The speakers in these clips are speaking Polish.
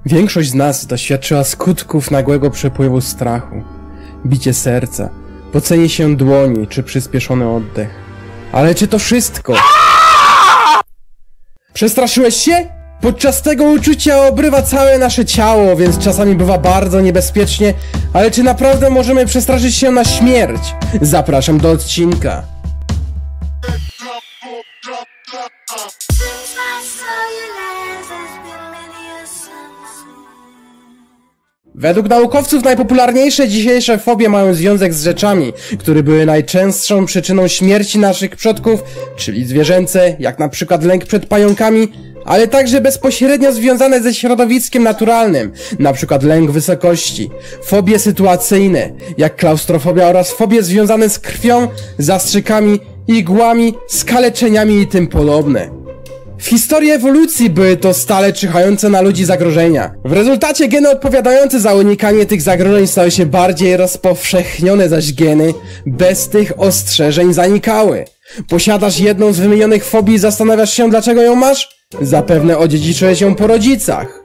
Większość z nas doświadczyła skutków nagłego przepływu strachu. Bicie serca, pocenie się dłoni czy przyspieszony oddech. Ale czy to wszystko? Przestraszyłeś się? Podczas tego uczucia obrywa całe nasze ciało, więc czasami bywa bardzo niebezpiecznie, ale czy naprawdę możemy przestraszyć się na śmierć? Zapraszam do odcinka. Według naukowców najpopularniejsze dzisiejsze fobie mają związek z rzeczami, które były najczęstszą przyczyną śmierci naszych przodków, czyli zwierzęce, jak na przykład lęk przed pająkami, ale także bezpośrednio związane ze środowiskiem naturalnym, na przykład lęk wysokości, fobie sytuacyjne, jak klaustrofobia oraz fobie związane z krwią, zastrzykami, igłami, skaleczeniami i tym podobne. W historii ewolucji były to stale czyhające na ludzi zagrożenia. W rezultacie geny odpowiadające za unikanie tych zagrożeń stały się bardziej rozpowszechnione, zaś geny bez tych ostrzeżeń zanikały. Posiadasz jedną z wymienionych fobii i zastanawiasz się, dlaczego ją masz? Zapewne odziedziczyłeś ją po rodzicach.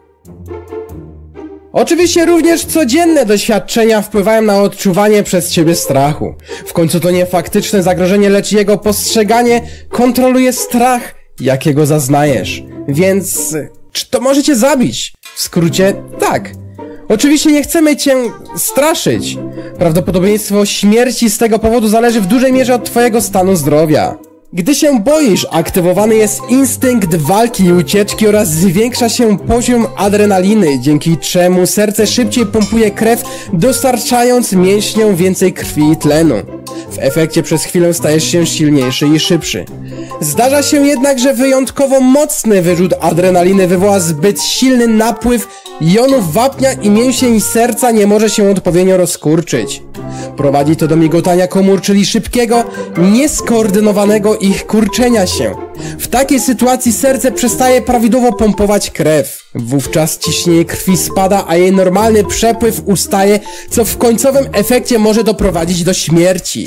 Oczywiście również codzienne doświadczenia wpływają na odczuwanie przez ciebie strachu. W końcu to nie faktyczne zagrożenie, lecz jego postrzeganie kontroluje strach, jakiego zaznajesz. Więc czy to może cię zabić? W skrócie, tak. Oczywiście nie chcemy cię straszyć. Prawdopodobieństwo śmierci z tego powodu zależy w dużej mierze od twojego stanu zdrowia. Gdy się boisz, aktywowany jest instynkt walki i ucieczki oraz zwiększa się poziom adrenaliny, dzięki czemu serce szybciej pompuje krew, dostarczając mięśniom więcej krwi i tlenu. W efekcie przez chwilę stajesz się silniejszy i szybszy. Zdarza się jednak, że wyjątkowo mocny wyrzut adrenaliny wywoła zbyt silny napływ jonów wapnia i mięsień serca nie może się odpowiednio rozkurczyć. Prowadzi to do migotania komór, czyli szybkiego, nieskoordynowanego ich kurczenia się. W takiej sytuacji serce przestaje prawidłowo pompować krew. Wówczas ciśnienie krwi spada, a jej normalny przepływ ustaje, co w końcowym efekcie może doprowadzić do śmierci.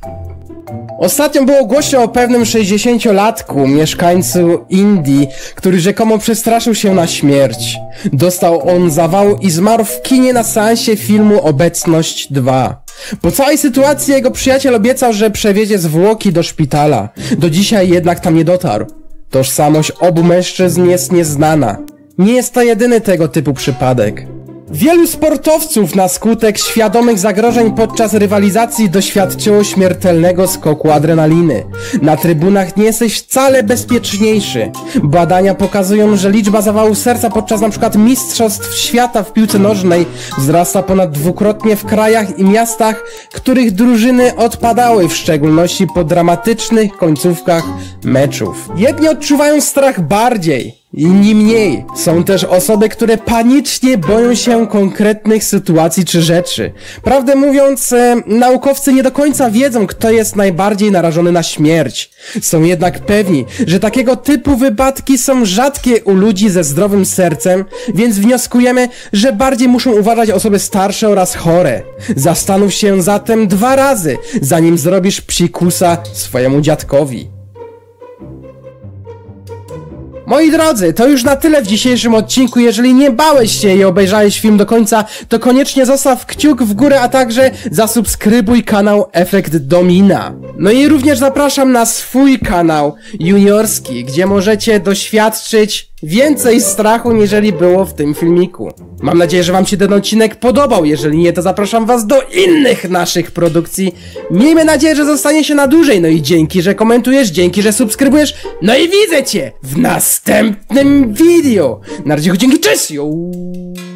Ostatnio było głośno o pewnym 60-latku, mieszkańcu Indii, który rzekomo przestraszył się na śmierć. Dostał on zawału i zmarł w kinie na seansie filmu Obecność 2. Po całej sytuacji jego przyjaciel obiecał, że przewiezie zwłoki do szpitala. Do dzisiaj jednak tam nie dotarł. Tożsamość obu mężczyzn jest nieznana. Nie jest to jedyny tego typu przypadek. Wielu sportowców na skutek świadomych zagrożeń podczas rywalizacji doświadczyło śmiertelnego skoku adrenaliny. Na trybunach nie jesteś wcale bezpieczniejszy. Badania pokazują, że liczba zawałów serca podczas np. mistrzostw świata w piłce nożnej wzrasta ponad dwukrotnie w krajach i miastach, których drużyny odpadały, w szczególności po dramatycznych końcówkach meczów. Jedni odczuwają strach bardziej, inni mniej. Są też osoby, które panicznie boją się konkretnych sytuacji czy rzeczy. Prawdę mówiąc, naukowcy nie do końca wiedzą, kto jest najbardziej narażony na śmierć. Są jednak pewni, że takiego typu wypadki są rzadkie u ludzi ze zdrowym sercem, więc wnioskujemy, że bardziej muszą uważać osoby starsze oraz chore. Zastanów się zatem 2 razy, zanim zrobisz psikusa swojemu dziadkowi. Moi drodzy, to już na tyle w dzisiejszym odcinku. Jeżeli nie bałeś się i obejrzałeś film do końca, to koniecznie zostaw kciuk w górę, a także zasubskrybuj kanał Efekt Domina. No i również zapraszam na swój kanał juniorski, gdzie możecie doświadczyć więcej strachu, niżeli było w tym filmiku. Mam nadzieję, że wam się ten odcinek podobał. Jeżeli nie, to zapraszam was do innych naszych produkcji. Miejmy nadzieję, że zostanie się na dłużej. No i dzięki, że komentujesz, dzięki, że subskrybujesz. No i widzę cię w następnym video. Na razie, dzięki, cześć!